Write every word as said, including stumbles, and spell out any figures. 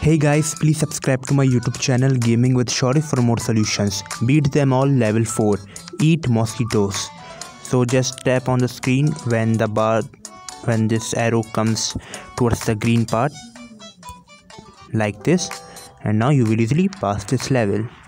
Hey guys, please subscribe to my YouTube channel Gaming with Shaurya for more solutions. Beat them all level four. Eat mosquitoes. So just tap on the screen when the bar when this arrow comes towards the green part like this, and now you will easily pass this level.